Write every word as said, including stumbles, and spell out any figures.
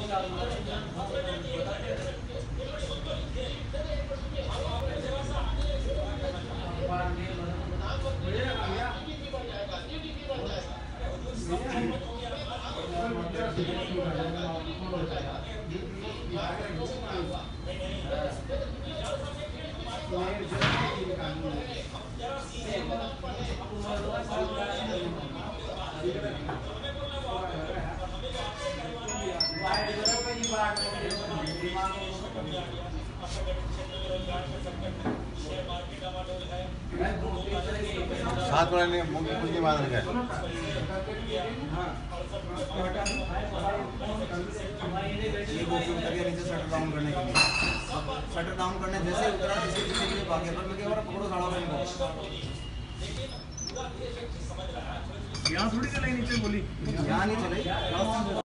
सात वाले ने कुछ नहीं मार रखा ये बॉक्स उतर गया नीचे शटर डाउन करने के लिए। शटर डाउन करने जैसे ही उतरा इसी पीछे के लिए भागे पर मैं और पकड़ो साड़ा में यहाँ थोड़ी चलाई नीचे बोली यहाँ नहीं चलाई।